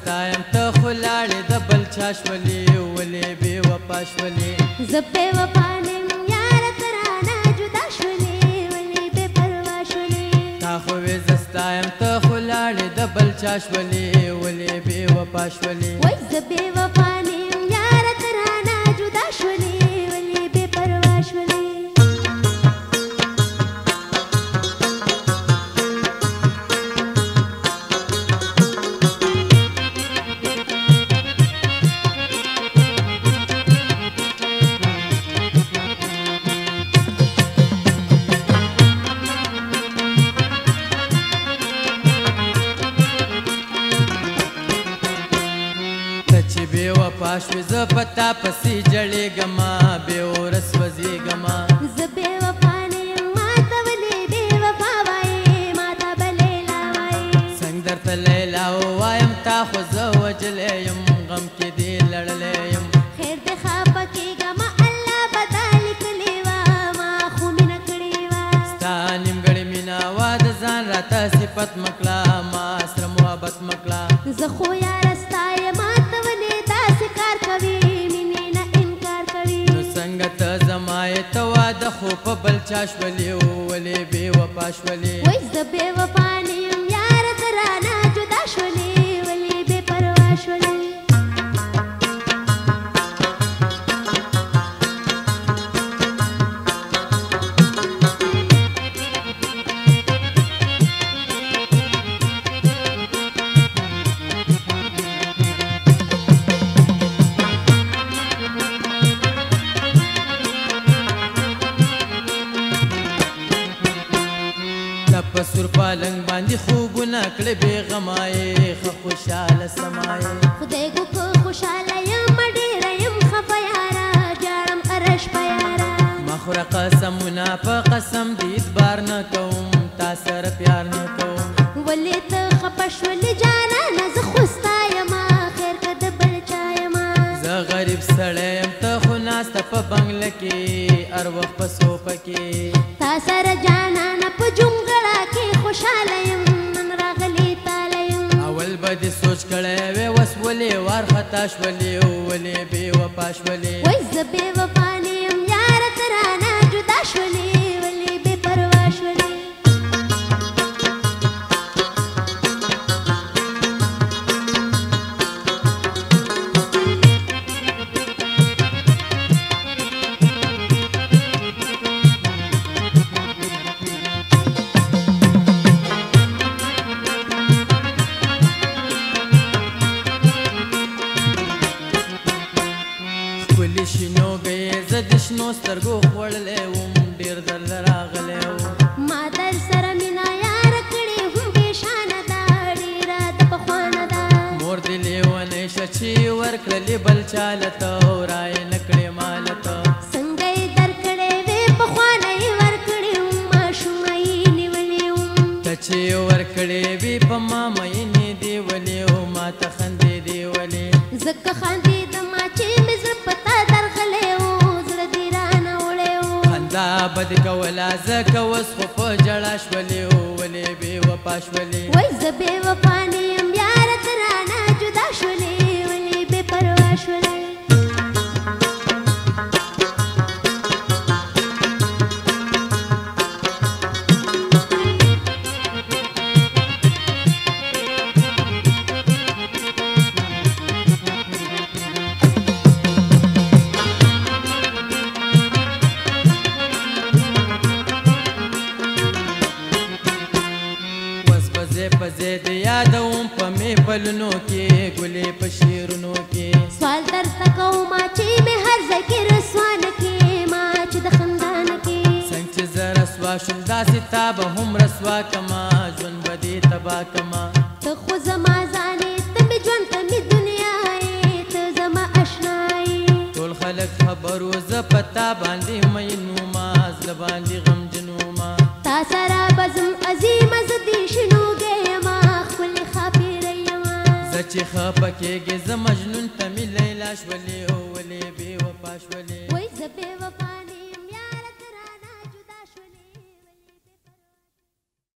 ستایم ته خو لاړې د بل چا شولې ولې بې وفا شولې زه بې وفا نیم یاره ته رانه جدا شولې ولې بې پروا شولې تا خو وې زه ستایم ته خو لاړې د بل چا شولې ولې بې وفا شولې وای زه بې وفا نیم یاره ته رانه جدا شولې ولې بې پروا شولې بې وفا شوې زه په تا پسې جړېږمه بې ورس وځېږمه زه بې وفا نه یم ما ته ولې بې وفا وایې ما ته به لیلا وایې څنګه درته لیلا ووایم تا خو زه وجلی یم غم کې دې لړلی یم خیر دې خفه کېږمه الله به دا لیکلې وه ما خو مینه کړې وه ستا نیمګړې مینه وه د ځان راته صفت مه کړه ما سره محبت مه کړه زه خو یاره ستا یم ما ته ولې داسې کار کوي مینې نه انکار کوي نو څنګه ته زما یې ته واده خو په بل چا شولې ولې بې وفا شولې وای زه بې وفا نه یم یاره ته رانه جدا شولې ولې بې پروا شولې په سور پالنګ باندې خوبونه کړې بېغمه یې ښه خوشحاله سما یې خدای ګو که خوشحاله یم ډېره یم خفه یاره جاړم هره شپه یاره ما خوره قسمونه په قسم د اعتبار نه کوم تا سره پیار نه کوم ولې ته خفه شولې جانانه زه خو ستا یمه خیر که د بل چا یمه زه غریب سړی یم ته خو ناسته په بنګله کې هر وخت په صوفه کې تا سره جانانه په جونګړه کې خوشحاله یم نن راغلې تاله یم اول به دې سوچ کړی وې اوس ولې وارخطا شولې ولې بې وفا شولې وای زه بې وفا نه یم یاره ته رانه جدا شولې ولې بې پروا شولې ښکلي شینوګی زه د شنو سترګو خوړلی وم ډېر درله راغلی وم ما در سره مینه یاره کړې هم بې شانه ده ډېره د پخوانه ده مور دې لیونی شه چې ورکړلې بل چاله ته رایې نه کړې ماله ته څنګه یې درکړې وې پخوانه یې ورکړې وم ماشومه یې نیولې وم ته چې ورکړې وې په ما مینې دې ولې و ما ته خندې دې ولې ځکه خندېدمه چې مې زړه په تا درغلی و زړه دې رانه وړی و خندا به دې کوله ځکه اوس خو په ژړا شولې ولې بې وفا شولې وای زه بې وفا نه یم یاره ته رانه جدا شولې ولې بې پروا شولې په ځای د یادوم په میپلونو کې ګلې په شعرونو کې سوال درته کومه چې مې هر ځای کې رسوا نه کې ما چې د خندا نه کې څنګه چې زه رسوا شوم داسې تا به هم رسوا کما ژوند به دې تباه کما ته خو زما ځانې ته مې ژوند ته مې دنیا یې ته زما اشنا یې ټول خلک خبرو زه په تا باندې مین وما زړه باندې غمجن وما تا سره به زم عظیمه زه دې شنوګی یمه ښکلې ښاپېره یمه زه چې خفه کېږې زه مجنون ته مې لیلا شولې ولې بې وفا شولې وای زه بې وفا